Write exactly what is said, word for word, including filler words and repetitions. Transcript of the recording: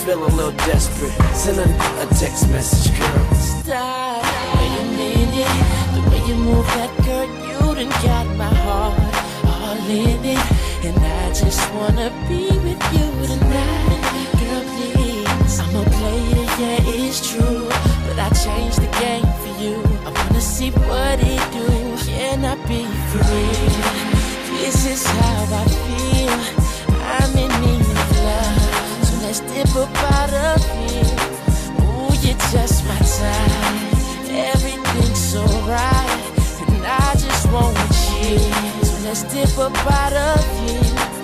feel a little desperate. Send a, a text message, girl. Stop, wait a minute. The way you move that girl, you done got my heart all in it. And I just wanna be with you tonight. Girl, please, I'm a player, yeah, it's true, but I changed the game for you. I wanna see what it do. Can I be free? This is how I feel. I'm in need of love, so let's dip up out of here. Ooh, you're just my type. Everything's so right, and I just want you. So let's dip up out of here.